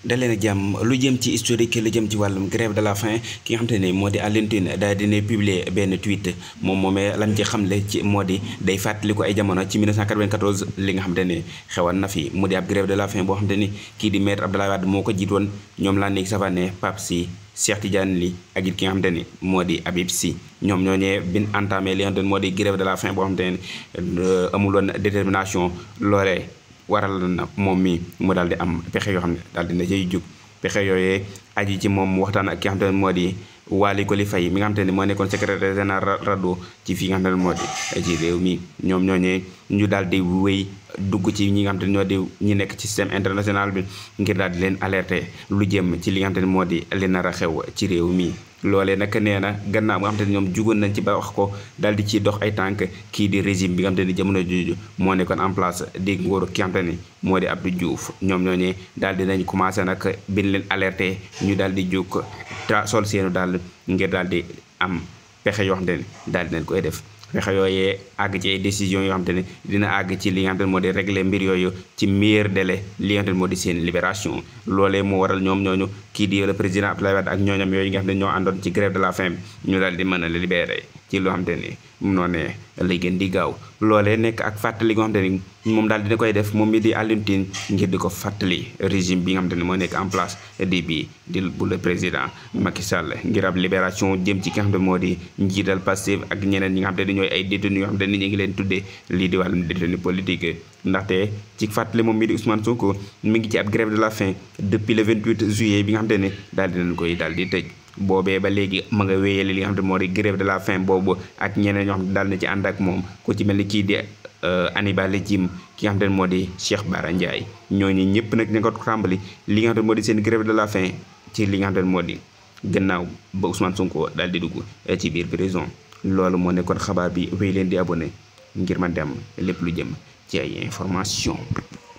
dalee na jàmm lu jëm ci historique lu jëm ci wàllum grève de la faim ki nga xamante ne moo di Alioune Tine daal dina publier benn tweet moom moomee lam ci xamle ci moo di day fàttali ko ay jamono ci 1994 li nga xamante ne xewoon na fi mu di ab grève de la faim boo xamante ni kii di maître Abdoulaye Wade moo ko jiitoon ñoom laa nekk Savané Pape Sy Cheikh Tidiane Ly ak it ki nga xamante ni moo di Habib Sy ñoom ñooñee bin entamé li nga xamante ne moo di grève de la faim boo xamante ne amuloon détermination loolee waral na moom mi mu daal di am pexe yoo xam ne daal dina cay jug pexe yooyee aji ci moom waxtaan ak ki nga xamante ne moo di Waly Coly Faye mi nga xamante ne moo nekkoon secrétaire général RADDHO ci fii nga xamante ne moo di ci réew mi ñoom ñooñee ñu daal di wéy dugg ci ñi nga xamante ne ñoo di ñi nekk ci système international bi ngir daal di leen alerter lu jëm ci li nga xamante ne moo di li nar a xew ci réew mi. loolee nag nee na gannaaw nga xamante ne ñoom jugoon nañ ci ba wax ko daal di ciy dox ay tànk kii di régime bi nga xamante ni jamono jooju moo nekkoon en place di nguuru ki nga xamante ni moo di Abdou Diouf ñoom ñooñee daal di nañ commencé nag bin leen alerté ñu daal di jóg sol seenu daal ngir daal di am pexe yoo xamante ni daal di nañ koy def. pexe yooyee àgg ci ay décisions yoo xamante ne dina àgg ci li nga xamante ne moo di régler mbir yooyu ci meilleur délai li nga xamante ne moo di seen libération loolee moo waral ñoom ñooñu kii di le président Abdoulaye Wade ak ñooñam yooyu nga xam ne ñoo àndoon ci grève de la faim ñu daal di mën a libéré ci loo xamante ni noonee lay gën di gaaw loolee nekk ak fàttali nga xamante ni moom daal dina koy def moom mi di Alioune Tine ngir di ko fàttali régime bi nga xamante ne moo nekk en place di bu le président Macky Sall ngir ab libération jëm ci ki nga xamante ne moo di njiital Pastef ak ñeneen ñi nga xamante ne ñooy ay détenus yoo xamante ne ñu ngi leen tuddee lii di wàllum détenu politique ndaxte ci fàttali moom mi di Ousmane Sonko mi ngi ci ab grève de la faim depuis le 28 juillet bi nga xamante ne daal dinañ koy daal di tëj boobee ba léegi ma nga wéyale li nga xamante ne moo di grève de la faim boobu ak ñeneen ñoo xam ne daal na ci ànd ak moom ku ci mel ni kii di Hannibal Djim ki nga xamante ne moo di Cheikh Bara Ndiaye ñooñu ñëpp nag ña nga tàmbali li nga xamante ne moo di seen grève de la faim ci li nga xamante ne moo di gannaaw ba Ousmane Sonko daal di dugg ci biir prison loolu moo nekkoon xabaar bi wéy leen di abonné ngir man dem lépp lu jëm ci ay information